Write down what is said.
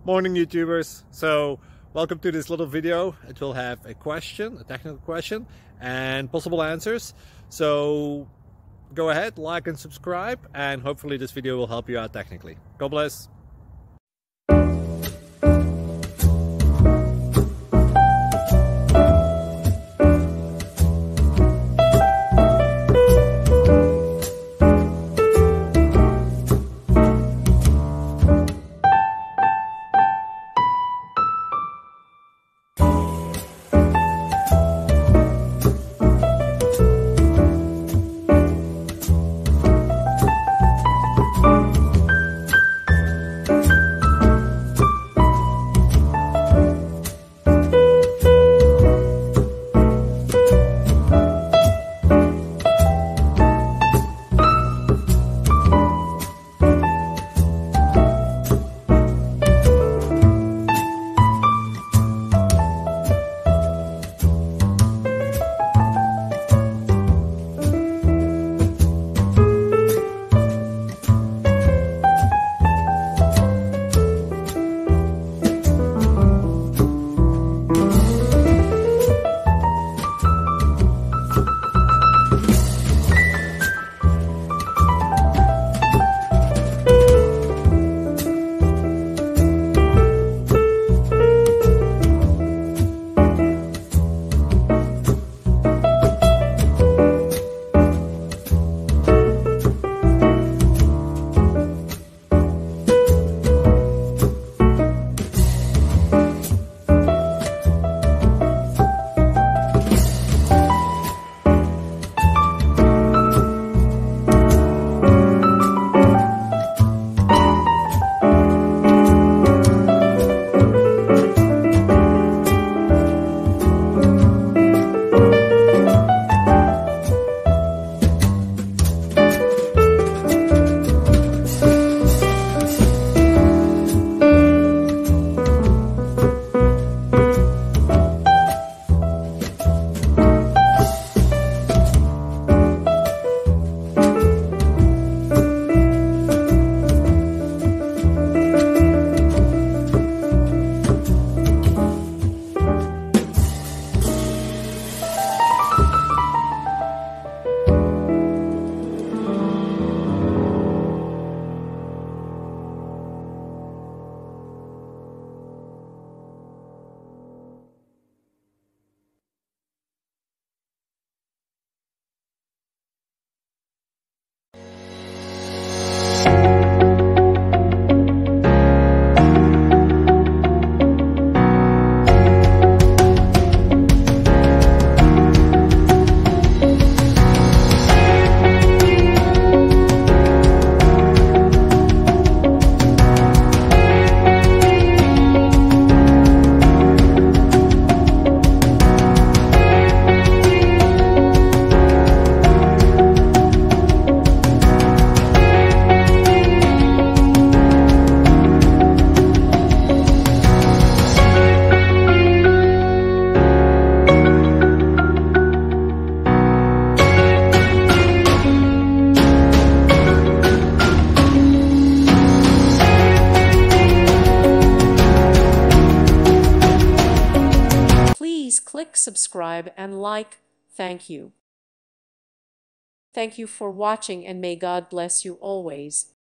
Morning YouTubers. So welcome to this little video. It will have a question, a technical question, and possible answers. So go ahead, like and subscribe, and hopefully this video will help you out technically. God bless. Please click subscribe and like. Thank you. Thank you for watching, and may God bless you always.